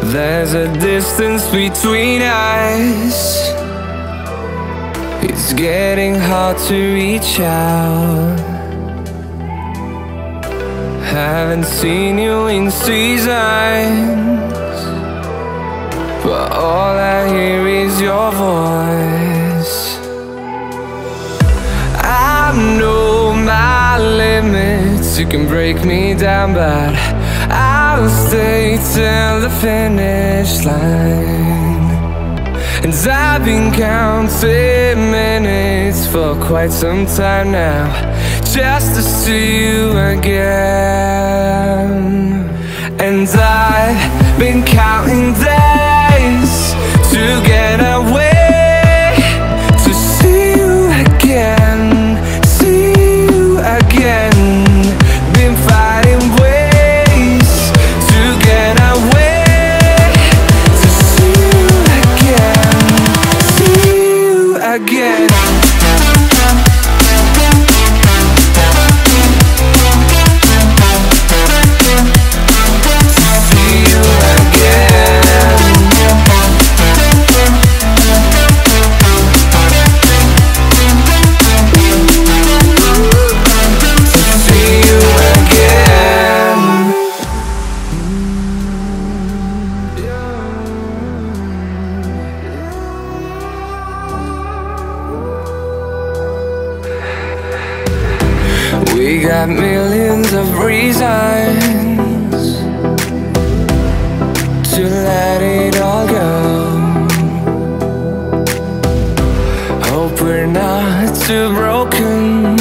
There's a distance between us. It's getting hard to reach out. Haven't seen you in seasons, but all I hear is your voice. I know my limits, you can break me down, but I'll stay till the finish line. And I've been counting minutes for quite some time now, just to see you again. And I've been counting days to get away, to see you again, see you again. Been fighting ways to get away, to see you again, see you again. We got millions of reasons to let it all go. Hope we're not too broken.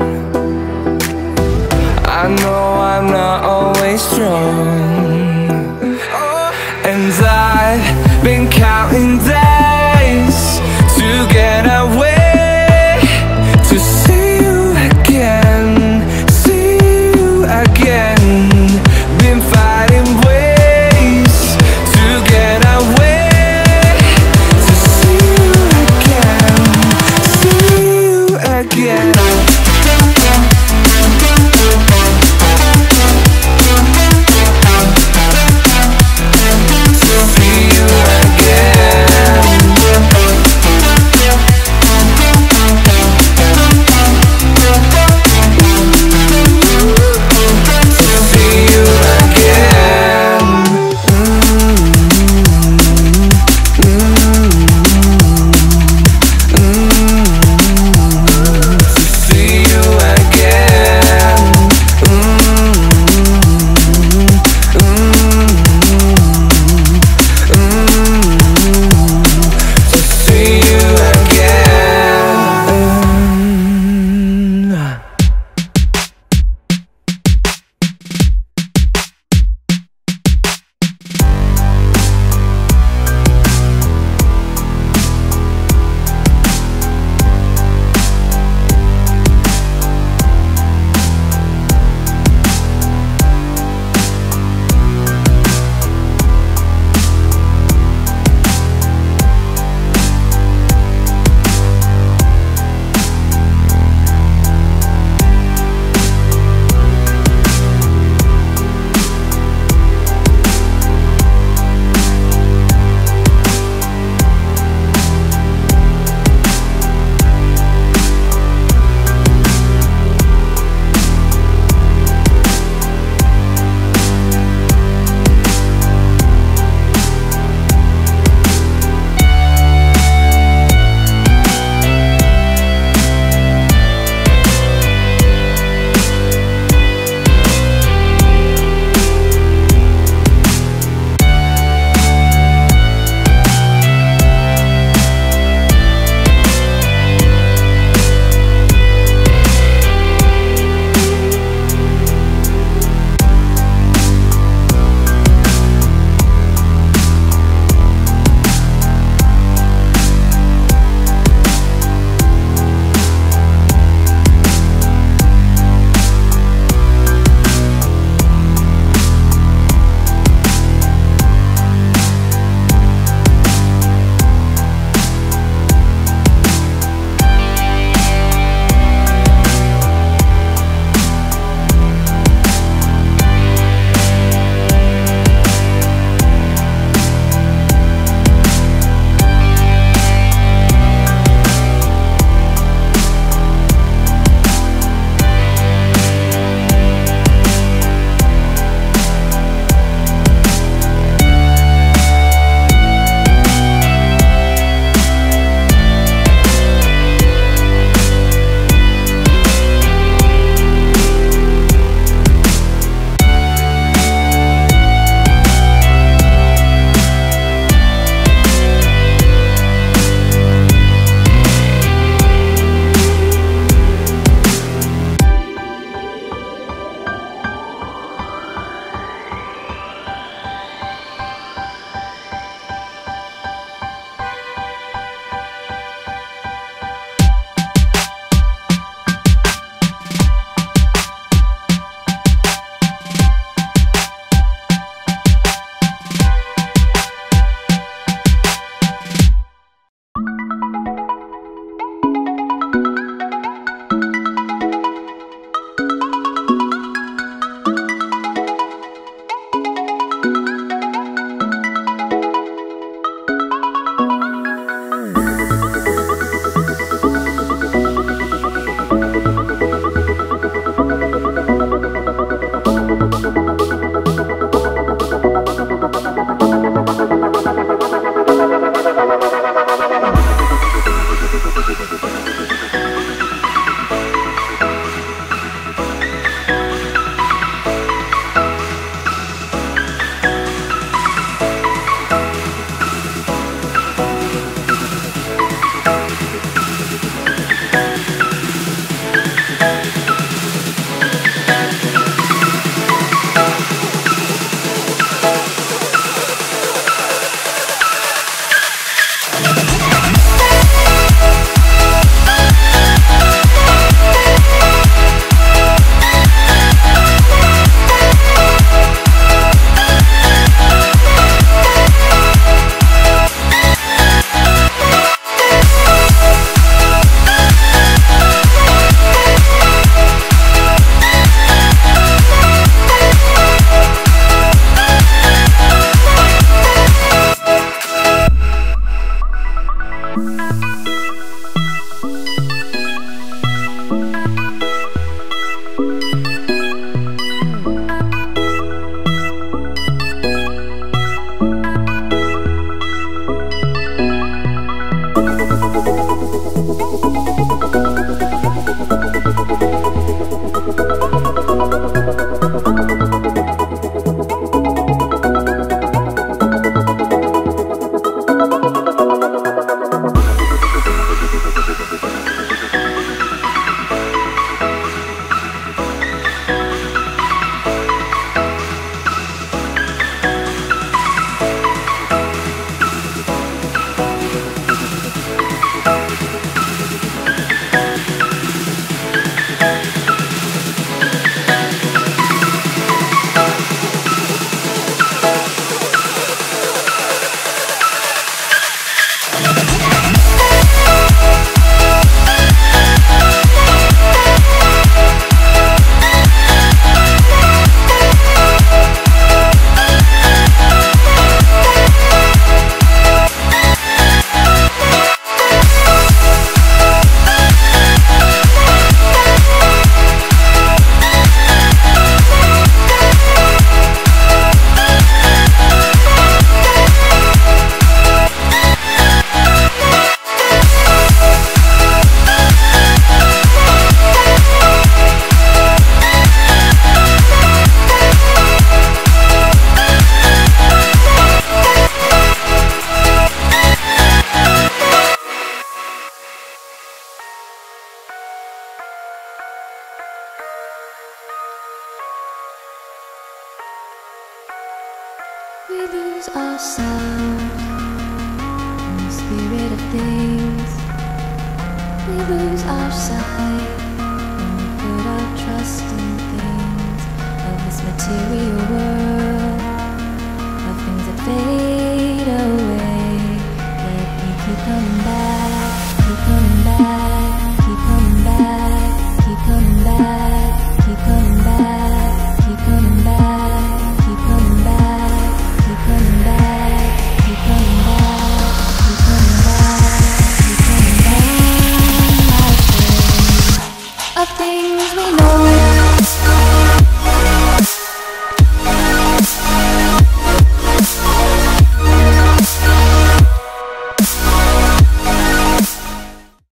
I know I'm not always strong, and I've been counting days to get away, to see you again, see you again. Been fighting ways to get away, to see you again, see you again. We lose ourselves in the spirit of things. We lose our sight.